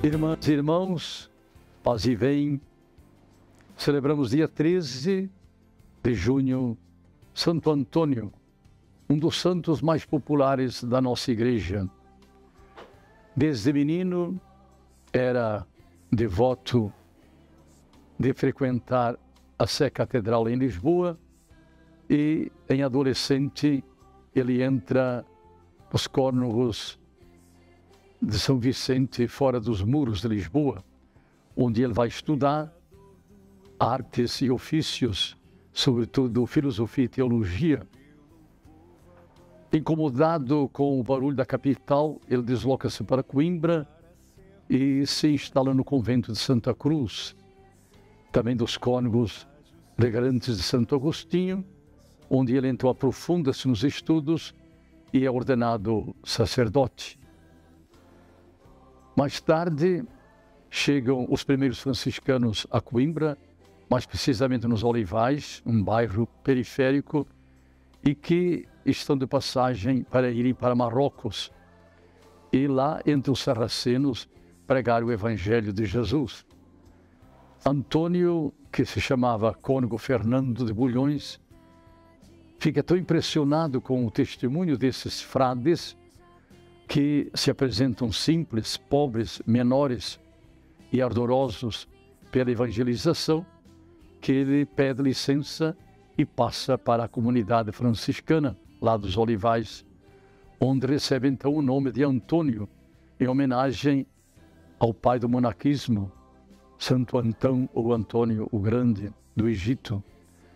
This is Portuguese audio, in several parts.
Irmãs e irmãos, paz e bem, celebramos dia 13 de junho, Santo Antônio, um dos santos mais populares da nossa igreja. Desde menino, era devoto de frequentar a Sé Catedral em Lisboa e, em adolescente, ele entra nos cônegos de São Vicente, fora dos muros de Lisboa, onde ele vai estudar artes e ofícios, sobretudo filosofia e teologia. Incomodado com o barulho da capital, ele desloca-se para Coimbra e se instala no convento de Santa Cruz, também dos cônegos regrantes de Santo Agostinho, onde ele então aprofunda-se nos estudos e é ordenado sacerdote. Mais tarde, chegam os primeiros franciscanos a Coimbra, mais precisamente nos Olivais, um bairro periférico, e que estão de passagem para irem para Marrocos. E lá, entre os sarracenos, pregar o Evangelho de Jesus. Antônio, que se chamava cônego Fernando de Bulhões, fica tão impressionado com o testemunho desses frades, que se apresentam simples, pobres, menores e ardorosos pela evangelização, que ele pede licença e passa para a comunidade franciscana, lá dos Olivais, onde recebe então o nome de Antônio, em homenagem ao pai do monaquismo, Santo Antão ou Antônio o Grande, do Egito.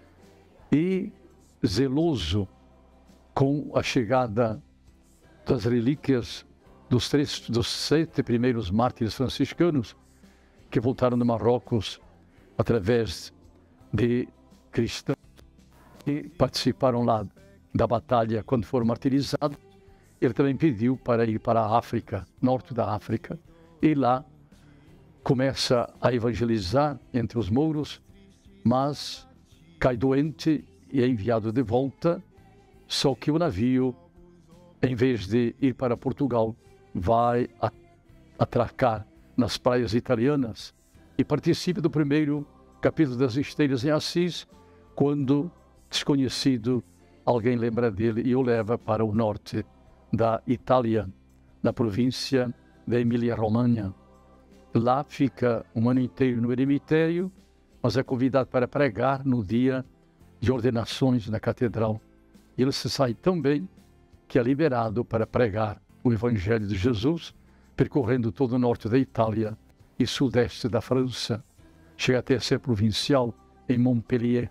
E zeloso com a chegada das relíquias dos 7 primeiros mártires franciscanos que voltaram de Marrocos através de cristãos e participaram lá da batalha quando foram martirizados. Ele também pediu para ir para a África, norte da África, e lá começa a evangelizar entre os mouros, mas cai doente e é enviado de volta, só que o navio, em vez de ir para Portugal, vai atracar nas praias italianas e participa do primeiro capítulo das Esteiras em Assis, quando, desconhecido, alguém lembra dele e o leva para o norte da Itália, na província da Emília-Romagna. Lá fica um ano inteiro no eremitério, mas é convidado para pregar no dia de ordenações na catedral. Ele se sai tão bem que é liberado para pregar o Evangelho de Jesus, percorrendo todo o norte da Itália e sudeste da França. Chega até a ser provincial em Montpellier.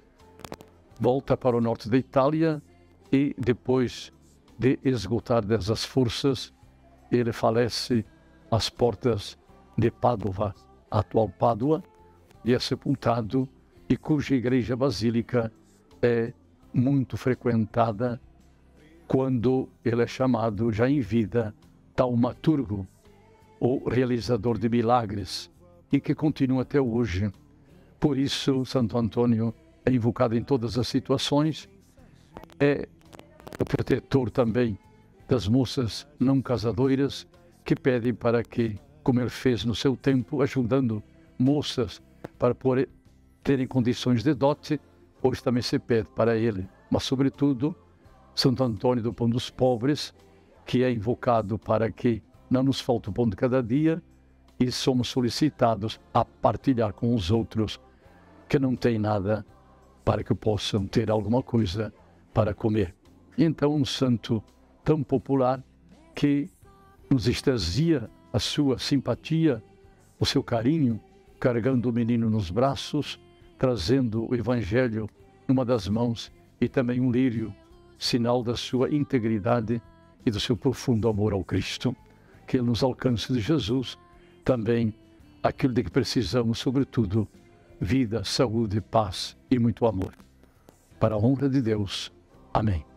Volta para o norte da Itália e, depois de esgotar dessas forças, ele falece às portas de Pádua, a atual Pádua, e é sepultado, e cuja igreja basílica é muito frequentada quando ele é chamado, já em vida, taumaturgo, ou realizador de milagres, e que continua até hoje. Por isso, Santo Antônio é invocado em todas as situações, é o protetor também das moças não casadoiras que pedem para que, como ele fez no seu tempo, ajudando moças para terem condições de dote, hoje também se pede para ele, mas sobretudo Santo Antônio do Pão dos Pobres, que é invocado para que não nos falte o pão de cada dia e somos solicitados a partilhar com os outros que não têm nada para que possam ter alguma coisa para comer. Então, um santo tão popular que nos extasia a sua simpatia, o seu carinho, carregando o menino nos braços, trazendo o Evangelho numa das mãos e também um lírio, sinal da sua integridade e do seu profundo amor ao Cristo. Que Ele nos alcance de Jesus também aquilo de que precisamos, sobretudo, vida, saúde, paz e muito amor. Para a honra de Deus. Amém.